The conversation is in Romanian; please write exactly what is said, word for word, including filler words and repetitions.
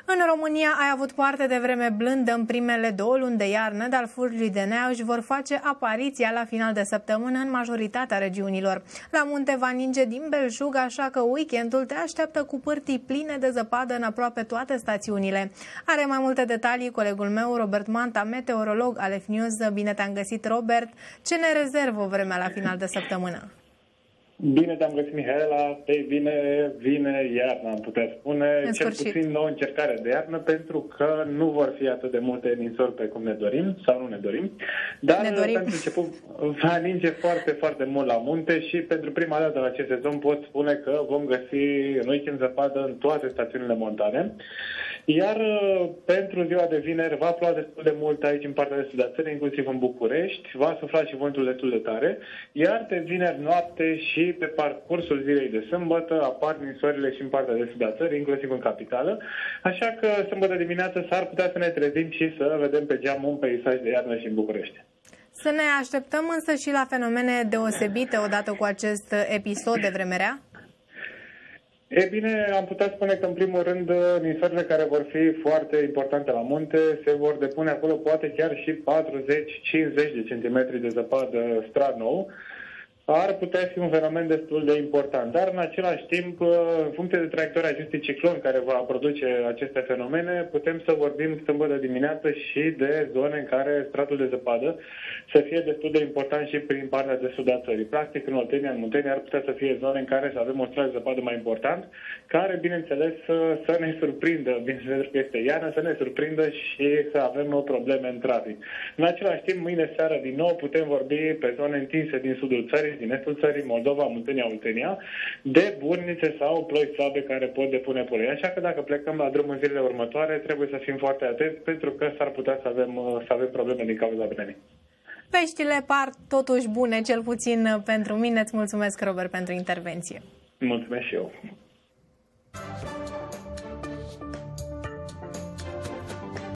În România ai avut parte de vreme blândă în primele două luni de iarnă, dar furii de nea își vor face apariția la final de săptămână în majoritatea regiunilor. La munte va ninge din belșug, așa că weekendul te așteaptă cu pârtii pline de zăpadă în aproape toate stațiunile. Are mai multe detalii colegul meu, Robert Manta, meteorolog al F News. Bine te-am găsit, Robert. Ce ne rezervă vremea la final de săptămână? Bine te-am găsit, Mihaela. Ei bine, vine iarna, am putea spune. În Cel sfârșit. puțin nouă încercare de iarnă, pentru că nu vor fi atât de multe ninsori pe cum ne dorim, sau nu ne dorim. Dar ne dorim. pentru început va ninge foarte, foarte mult la munte și pentru prima dată la acest sezon pot spune că vom găsi în weekend zăpadă în toate stațiunile montane. Iar pentru ziua de vineri va ploua destul de mult aici în partea de sud a țării, inclusiv în București, va sufla și vântul destul de tare, iar de vineri noapte și pe parcursul zilei de sâmbătă apar ninsorile și în partea de sud a țării, inclusiv în capitală, așa că sâmbătă dimineață s-ar putea să ne trezim și să vedem pe geam un peisaj de iarnă și în București. Să ne așteptăm însă și la fenomene deosebite odată cu acest episod de vreme rea? E bine, am putea spune că, în primul rând, ninsorile care vor fi foarte importante la munte se vor depune acolo, poate chiar și patruzeci cincizeci de centimetri de zăpadă strat nou. Ar putea fi un fenomen destul de important, dar în același timp, în funcție de traiectoria acestui ciclon care va produce aceste fenomene, putem să vorbim sâmbătă dimineață și de zone în care stratul de zăpadă să fie destul de important și prin partea de sud a țării. Practic, în Oltenia, în Muntenia, ar putea să fie zone în care să avem o strat de zăpadă mai important, care, bineînțeles, să, să ne surprindă, bineînțeles că este iarnă, să ne surprindă și să avem probleme în trafic. În același timp, mâine seară, din nou, putem vorbi pe zone întinse din sudul țării, din estul țării, Moldova, Muntenia, Oltenia, de burnițe sau ploi slabe care pot depune pulei. Așa că dacă plecăm la drum în zilele următoare, trebuie să fim foarte atenți, pentru că s-ar putea să avem, să avem probleme din cauza vremii. Peștile par totuși bune, cel puțin pentru mine. Îți mulțumesc, Robert, pentru intervenție. Mulțumesc și eu.